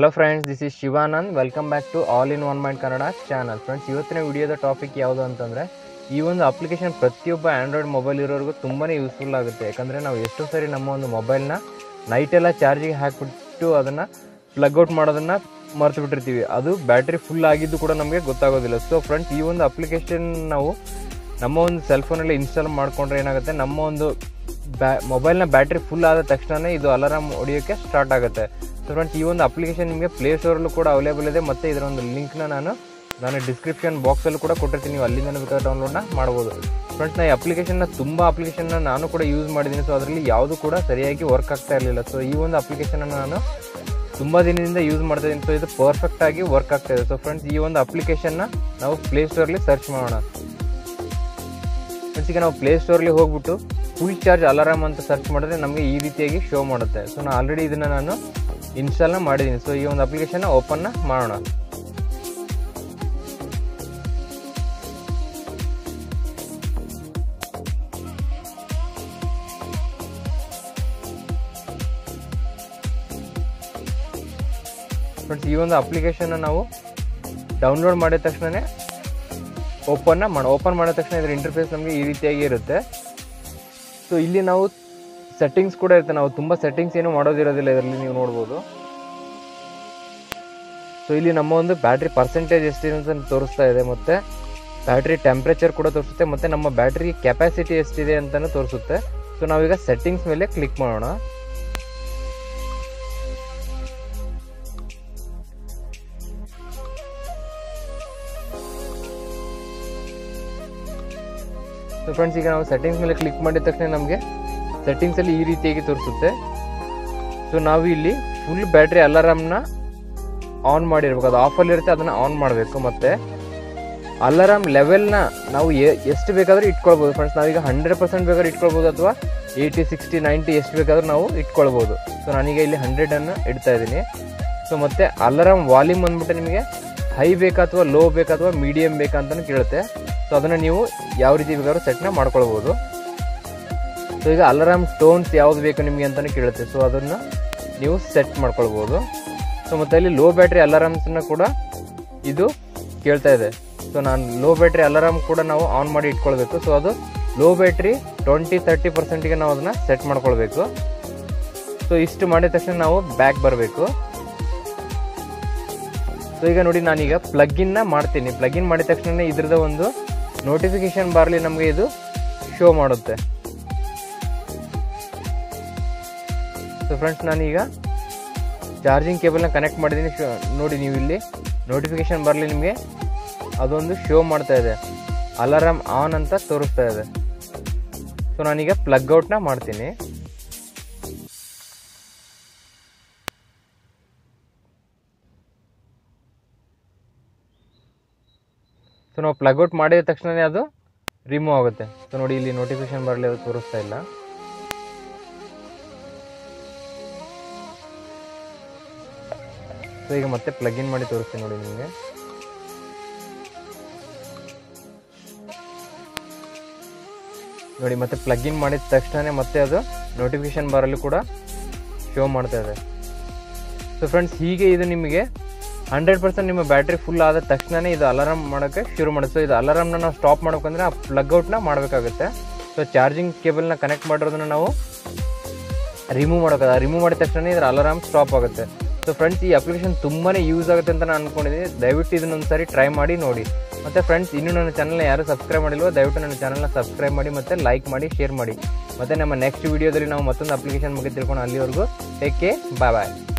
Hello friends, this is Shivanand. Welcome back to all in one mind Kannada channel. Friends, ಇವತ್ತಿನ ವಿಡಿಯೋದ topic ಯಾವುದು ಅಂತಂದರೆ, ಈ ಒಂದು ಅಪ್ಲಿಕೇಶನ್ ಪ್ರತಿಯೊಬ್ಬ ಆ್ಯಂಡ್ರಾಯ್ಡ್ ಮೊಬೈಲ್ ಇರೋರಿಗೂ ತುಂಬಾ ಯೂಸ್ಫುಲ್ ಆಗುತ್ತೆ. ಯಾಕಂದರೆ ನಾವು ಎಷ್ಟೋ ಸರಿ ನಮ್ಮ ಒಂದು ಮೊಬೈಲ್ನ ನೈಟೆಲ್ಲ ಚಾರ್ಜಿಗೆ ಹಾಕಿಬಿಟ್ಟು ಅದನ್ನು ಪ್ಲಗ್ ಔಟ್ ಮಾಡೋದನ್ನು ಮರ್ತು ಬಿಟ್ಟಿರ್ತೀವಿ. ಅದು ಬ್ಯಾಟ್ರಿ ಫುಲ್ ಆಗಿದ್ದು ಕೂಡ ನಮಗೆ ಗೊತ್ತಾಗೋದಿಲ್ಲ. ಸೊ ಫ್ರೆಂಡ್ಸ್, ಈ ಒಂದು ಅಪ್ಲಿಕೇಶನ್ ನಾವು ನಮ್ಮ ಒಂದು ಸೆಲ್ ಫೋನಲ್ಲಿ ಇನ್ಸ್ಟಾಲ್ ಮಾಡಿಕೊಂಡ್ರೆ ಏನಾಗುತ್ತೆ, ನಮ್ಮ ಒಂದು ಮೊಬೈಲ್ನ ಬ್ಯಾಟ್ರಿ ಫುಲ್ ಆದ ತಕ್ಷಣ ಇದು ಅಲಾರಾಮ್ ಹೊಡಿಯೋಕ್ಕೆ ಸ್ಟಾರ್ಟ್ ಆಗುತ್ತೆ. ಸೊ ಫ್ರೆಂಡ್ಸ್, ಈ ಒಂದು ಅಪ್ಲಿಕೇಶನ್ ನಿಮಗೆ ಪ್ಲೇಸ್ಟೋರಲ್ಲೂ ಕೂಡ ಅವೈಲೇಬಲ್ ಇದೆ, ಮತ್ತು ಇದರ ಒಂದು ಲಿಂಕ್ನ ನಾನು ಡಿಸ್ಕ್ರಿಪ್ಷನ್ ಬಾಕ್ಸಲ್ಲೂ ಕೂಡ ಕೊಟ್ಟಿರ್ತೀನಿ. ನೀವು ಅಲ್ಲಿಂದ ಬೇಕಾದ್ರೆ ಡೌನ್ಲೋಡ್ನ ಮಾಡ್ಬೋದು. ಫ್ರೆಂಡ್ಸ್, ನಾನು ಈ ಅಪ್ಲಿಕೇಶನ್ನ ತುಂಬ ಅಪ್ಲಿಕೇಶನ್ನ ನಾನು ಕೂಡ ಯೂಸ್ ಮಾಡಿದ್ದೀನಿ. ಸೊ ಅದರಲ್ಲಿ ಯಾವುದು ಕೂಡ ಸರಿಯಾಗಿ ವರ್ಕ್ ಆಗ್ತಾ ಇರಲಿಲ್ಲ. ಸೊ ಈ ಒಂದು ಅಪ್ಲಿಕೇಶನನ್ನು ನಾನು ತುಂಬ ದಿನದಿಂದ ಯೂಸ್ ಮಾಡ್ತಾ ಇದ್ದೀನಿ. ಸೊ ಇದು ಪರ್ಫೆಕ್ಟಾಗಿ ವರ್ಕ್ ಆಗ್ತಾ ಇದೆ. ಸೊ ಫ್ರೆಂಡ್ಸ್, ಈ ಒಂದು ಅಪ್ಲಿಕೇಶನ್ನ ನಾವು ಪ್ಲೇಸ್ಟೋರಲ್ಲಿ ಸರ್ಚ್ ಮಾಡೋಣ. ಫ್ರೆಂಡ್ಸ್, ಈಗ ನಾವು ಪ್ಲೇಸ್ಟೋರಲ್ಲಿ ಹೋಗ್ಬಿಟ್ಟು ಫುಲ್ ಚಾರ್ಜ್ ಅಲಾರಾಮ್ ಅಂತ ಸರ್ಚ್ ಮಾಡಿದ್ರೆ ನಮಗೆ ಈ ರೀತಿಯಾಗಿ ಶೋ ಮಾಡುತ್ತೆ. ಸೊ ನಾನು ಆಲ್ರೆಡಿ ಇದನ್ನು ನಾನು ಇನ್ಸ್ಟಾಲ್ನ ಮಾಡಿದ್ದೀನಿ. ಸೊ ಈ ಒಂದು ಅಪ್ಲಿಕೇಶನ್ನ ಓಪನ್ನ ಮಾಡೋಣ. ಫ್ರೆಂಡ್ಸ್, ಈ ಒಂದು ಅಪ್ಲಿಕೇಶನ್ನ ನಾವು ಡೌನ್ಲೋಡ್ ಮಾಡಿದ ತಕ್ಷಣ ಓಪನ್ ಮಾಡಿದ ತಕ್ಷಣ ಇದರ ಇಂಟರ್ಫೇಸ್ ನಮಗೆ ಈ ರೀತಿಯಾಗಿ ಇರುತ್ತೆ. ಸೊ ಇಲ್ಲಿ ನಾವು ಸೆಟ್ಟಿಂಗ್ಸ್ ಕೂಡ ಇರುತ್ತೆ. ನಾವು ತುಂಬ ಸೆಟ್ಟಿಂಗ್ಸ್ ಏನು ಮಾಡೋದಿರೋದಿಲ್ಲ ಇದರಲ್ಲಿ, ನೀವು ನೋಡ್ಬೋದು. ಸೊ ಇಲ್ಲಿ ನಮ್ಮ ಒಂದು ಬ್ಯಾಟ್ರಿ ಪರ್ಸೆಂಟೇಜ್ ಎಷ್ಟಿದೆ ಅಂತ ತೋರಿಸ್ತಾ ಇದೆ, ಮತ್ತು ಬ್ಯಾಟ್ರಿ ಟೆಂಪ್ರೇಚರ್ ಕೂಡ ತೋರಿಸುತ್ತೆ, ಮತ್ತು ನಮ್ಮ ಬ್ಯಾಟ್ರಿ ಕೆಪಾಸಿಟಿ ಎಷ್ಟಿದೆ ಅಂತಲೂ ತೋರಿಸುತ್ತೆ. ಸೊ ನಾವೀಗ ಸೆಟ್ಟಿಂಗ್ಸ್ ಮೇಲೆ ಕ್ಲಿಕ್ ಮಾಡೋಣ. ಸೊ ಫ್ರೆಂಡ್ಸ್, ಈಗ ನಾವು ಸೆಟ್ಟಿಂಗ್ಸ್ ಮೇಲೆ ಕ್ಲಿಕ್ ಮಾಡಿದ ತಕ್ಷಣ ನಮಗೆ ಸೆಟ್ಟಿಂಗ್ಸಲ್ಲಿ ಈ ರೀತಿಯಾಗಿ ತೋರಿಸುತ್ತೆ. ಸೊ ನಾವು ಇಲ್ಲಿ ಫುಲ್ ಬ್ಯಾಟ್ರಿ ಅಲಾರಾಮ್ನ ಆನ್ ಮಾಡಿರ್ಬೇಕು. ಅದು ಆಫಲ್ಲಿರುತ್ತೆ, ಅದನ್ನು ಆನ್ ಮಾಡಬೇಕು. ಮತ್ತು ಅಲಾರಾಮ್ ಲೆವೆಲ್ನ ನಾವು ಎಷ್ಟು ಬೇಕಾದರೂ ಇಟ್ಕೊಳ್ಬೋದು. ಫ್ರೆಂಡ್ಸ್, ನಾವೀಗ 100% ಬೇಕಾದ್ರೂ ಇಟ್ಕೊಳ್ಬೋದು, ಅಥವಾ 80, 60, 90 ಎಷ್ಟು ಬೇಕಾದರೂ ನಾವು ಇಟ್ಕೊಳ್ಬೋದು. ಸೊ ನಾನೀಗ ಇಲ್ಲಿ 100 ಇಡ್ತಾ ಇದ್ದೀನಿ. ಸೊ ಮತ್ತು ಅಲಾರಾಮ್ ವಾಲ್ಯೂಮ್ ಅಂದ್ಬಿಟ್ಟು ನಿಮಗೆ ಹೈ ಬೇಕಾ ಅಥವಾ ಲೋ ಬೇಕಾ ಅಥವಾ ಮೀಡಿಯಮ್ ಬೇಕಾ ಅಂತಲೂ ಕೇಳುತ್ತೆ. ಸೊ ಅದನ್ನು ನೀವು ಯಾವ ರೀತಿ ಬೇಕಾದ್ರೂ ಸೆಟ್ನ ಮಾಡ್ಕೊಳ್ಬೋದು. ಸೊ ಈಗ ಅಲಾರಾಮ್ ಟೋನ್ಸ್ ಯಾವುದು ಬೇಕು ನಿಮಗೆ ಅಂತಲೇ ಕೇಳುತ್ತೆ. ಸೊ ಅದನ್ನು ನೀವು ಸೆಟ್ ಮಾಡ್ಕೊಳ್ಬೋದು. ಸೊ ಮತ್ತು ಅಲ್ಲಿ ಲೋ ಬ್ಯಾಟ್ರಿ ಅಲಾರಾಮ್ಸನ್ನ ಕೂಡ ಇದು ಕೇಳ್ತಾ ಇದೆ. ಸೊ ನಾನು ಲೋ ಬ್ಯಾಟ್ರಿ ಅಲಾರಾಮ್ ಕೂಡ ನಾವು ಆನ್ ಮಾಡಿ ಇಟ್ಕೊಳ್ಬೇಕು. ಸೊ ಅದು ಲೋ ಬ್ಯಾಟ್ರಿ 20-30%ಗೆ ನಾವು ಅದನ್ನು ಸೆಟ್ ಮಾಡ್ಕೊಳ್ಬೇಕು. ಸೊ ಇಷ್ಟು ಮಾಡಿದ ತಕ್ಷಣ ನಾವು ಬ್ಯಾಕ್ ಬರಬೇಕು. ಸೊ ಈಗ ನೋಡಿ, ನಾನೀಗ ಪ್ಲಗ್ಗಿನ್ನ ಮಾಡ್ತೀನಿ. ಪ್ಲಗ್ಗಿನ್ ಮಾಡಿದ ತಕ್ಷಣ ಇದ್ರದ ಒಂದು ನೋಟಿಫಿಕೇಶನ್ ಬಾರ್ಲಿ ನಮಗೆ ಇದು ಶೋ ಮಾಡುತ್ತೆ. ಸೊ ಫ್ರೆಂಡ್ಸ್, ನಾನೀಗ ಚಾರ್ಜಿಂಗ್ ಕೇಬಲ್ನ ಕನೆಕ್ಟ್ ಮಾಡಿದ್ದೀನಿ. ನೋಡಿ, ನೀವು ಇಲ್ಲಿ ನೋಟಿಫಿಕೇಶನ್ ಬರಲಿ ನಿಮಗೆ ಅದೊಂದು ಶೋ ಮಾಡ್ತಾ ಇದೆ, ಅಲಾರಾಮ್ ಆನ್ ಅಂತ ತೋರಿಸ್ತಾ ಇದೆ. ಸೊ ನಾನೀಗ ಪ್ಲಗ್ ಔಟ್ನ ಮಾಡ್ತೀನಿ. ಸೊ ನಾವು ಪ್ಲಗ್ ಔಟ್ ಮಾಡಿದ ತಕ್ಷಣವೇ ಅದು ರಿಮೂವ್ ಆಗುತ್ತೆ. ಸೊ ನೋಡಿ, ಇಲ್ಲಿ ನೋಟಿಫಿಕೇಶನ್ ಬರಲಿ ಅದು ತೋರಿಸ್ತಾ ಇಲ್ಲ. ಸೊ ಈಗ ಮತ್ತೆ ಪ್ಲಗ್ ಇನ್ ಮಾಡಿ ತೋರಿಸ್ತೀನಿ ನೋಡಿ ನಿಮಗೆ. ನೋಡಿ, ಮತ್ತೆ ಪ್ಲಗ್ ಇನ್ ಮಾಡಿದ ತಕ್ಷಣ ಮತ್ತೆ ಅದು ನೋಟಿಫಿಕೇಶನ್ ಬಾರಲ್ಲಿ ಕೂಡ ಶೋ ಮಾಡ್ತಾ ಇದೆ. ಸೊ ಫ್ರೆಂಡ್ಸ್, ಹೀಗೆ ಇದು ನಿಮಗೆ 100% ನಿಮ್ಮ ಬ್ಯಾಟ್ರಿ ಫುಲ್ ಆದ ತಕ್ಷಣ ಇದು ಅಲಾರಾಮ್ ಮಾಡೋಕ್ಕೆ ಶುರು ಮಾಡುತ್ತೆ. ಸೊ ಇದು ಅಲಾರಾಮ್ನ ನಾವು ಸ್ಟಾಪ್ ಮಾಡ್ಬೇಕಂದ್ರೆ ಆ ಪ್ಲಗ್ ಔಟ್ನ ಮಾಡಬೇಕಾಗುತ್ತೆ. ಸೊ ಚಾರ್ಜಿಂಗ್ ಕೇಬಲ್ನ ಕನೆಕ್ಟ್ ಮಾಡಿರೋದನ್ನ ನಾವು ರಿಮೂವ್ ಮಾಡೋಕ್ಕಾಗ. ರಿಮೂವ್ ಮಾಡಿದ ತಕ್ಷಣ ಇದರ ಅಲಾರಾಮ್ ಸ್ಟಾಪ್ ಆಗುತ್ತೆ. ಸೊ ಫ್ರೆಂಡ್ಸ್, ಈ ಅಪ್ಲಿಕೇಶನ್ ತುಂಬಾ ಯೂಸ್ ಆಗುತ್ತೆ ಅಂತ ನಾನು ಅಂದ್ಕೊಂಡಿದ್ದೀನಿ. ದಯವಿಟ್ಟು ಇದನ್ನೊಂದು ಸಾರಿ ಟ್ರೈ ಮಾಡಿ ನೋಡಿ. ಮತ್ತು ಫ್ರೆಂಡ್ಸ್, ಇನ್ನೂ ನನ್ನ ಚಾನಲ್ನ ಯಾರು ಸಬ್ಸ್ಕ್ರೈಬ್ ಮಾಡಿಲ್ವೋ ದಯವಿಟ್ಟು ನನ್ನ ಚಾನಲ್ನ ಸಬ್ಸ್ಕ್ರೈಬ್ ಮಾಡಿ, ಮತ್ತು ಲೈಕ್ ಮಾಡಿ, ಶೇರ್ ಮಾಡಿ. ಮತ್ತು ನಮ್ಮ ನೆಕ್ಸ್ಟ್ ವೀಡಿಯೋದಲ್ಲಿ ನಾವು ಮತ್ತೊಂದು ಅಪ್ಲಿಕೇಶನ್ ಬಗ್ಗೆ ತಿಳ್ಕೊಂಡು, ಅಲ್ಲಿವರೆಗೂ ಟೇಕ್ ಕೇರ್, ಬಾಯ್ ಬಾಯ್.